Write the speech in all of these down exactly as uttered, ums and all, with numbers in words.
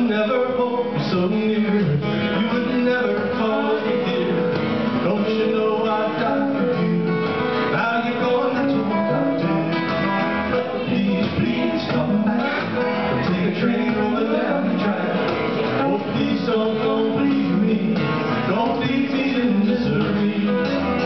never hold me so near. You would never call me dear. Don't you know I'd die for you? Now you're gone, that's what I did. Please, please come back. Take a train over down the track. Oh, please don't, don't leave me. Don't leave me in misery.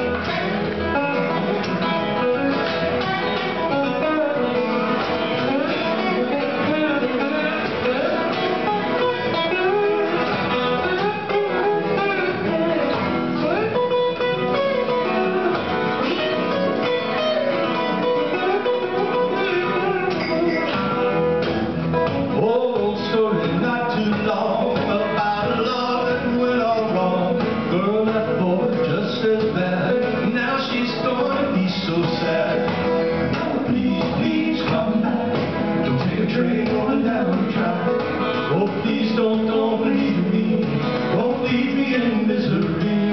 Train going down the track. Oh, please don't, don't leave me. Don't leave me in misery.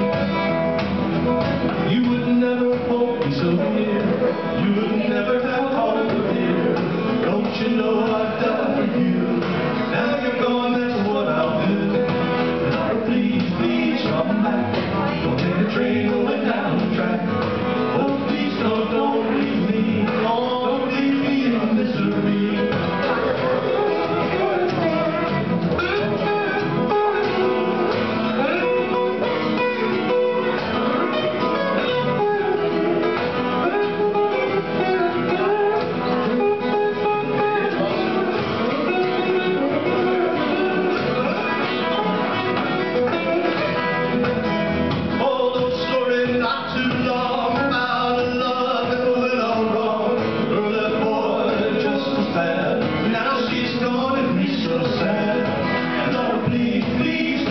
You would never hold me so near. You would never have called me dear. Don't you know I'd die for you? Now you're gone, that's what I'll do. Oh, please, please come back. Don't take a train going down the track. Oh, please don't, don't leave me. Don't leave me in misery.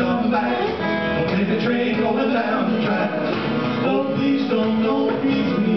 Take a train going down the track. Oh, please don't, don't leave me.